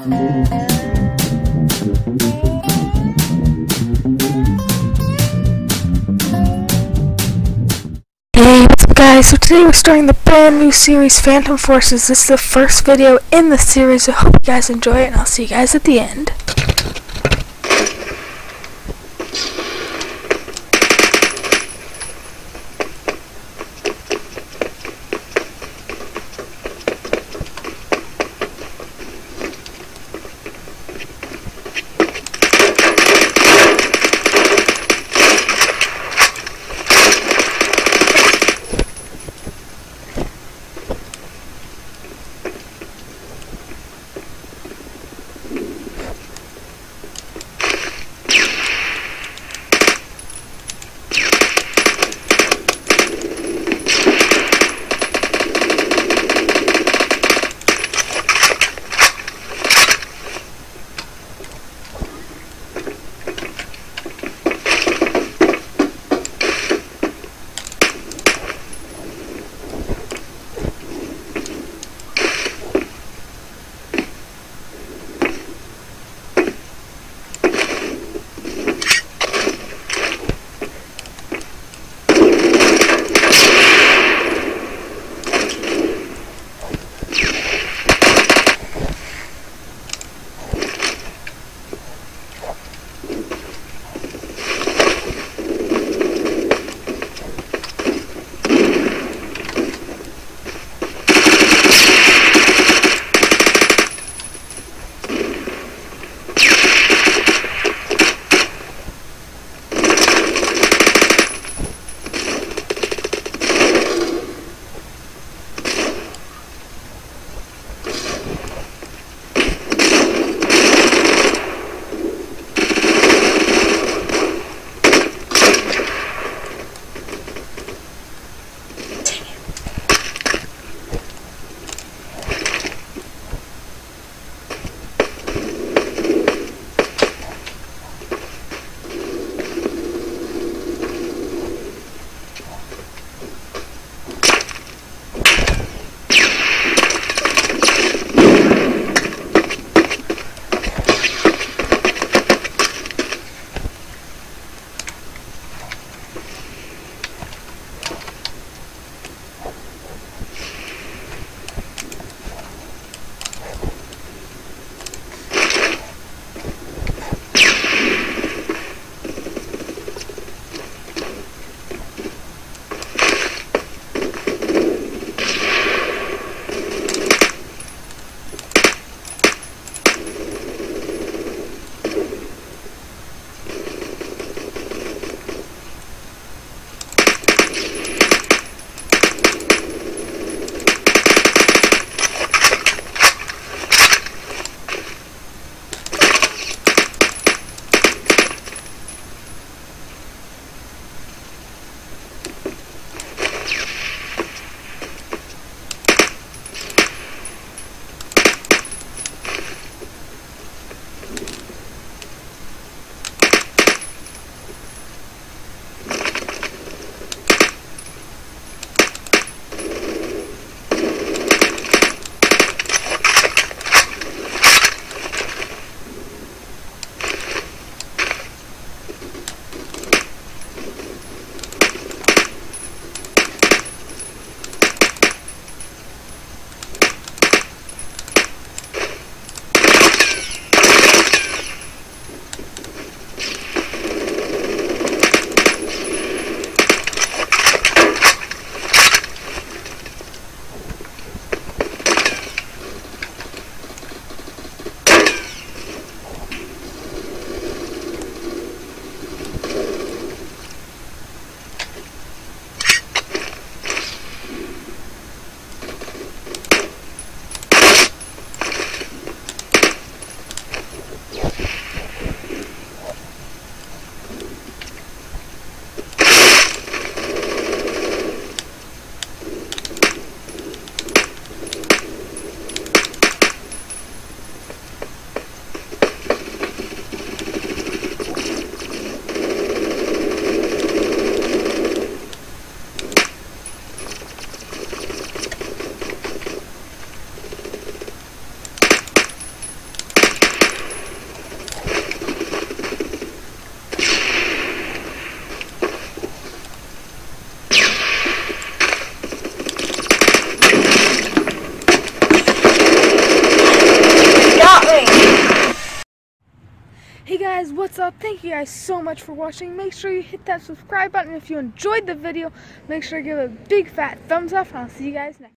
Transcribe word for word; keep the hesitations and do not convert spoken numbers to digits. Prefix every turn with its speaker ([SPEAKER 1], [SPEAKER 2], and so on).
[SPEAKER 1] Hey, what's up guys? So today we're starting the brand new series Phantom Forces. This is the first video in the series. I hope you guys enjoy it and I'll see you guys at the end. guys, what's up? Thank you guys so much for watching. Make sure you hit that subscribe button if you enjoyed the video. Make sure to give it a big fat thumbs up, and I'll see you guys next time.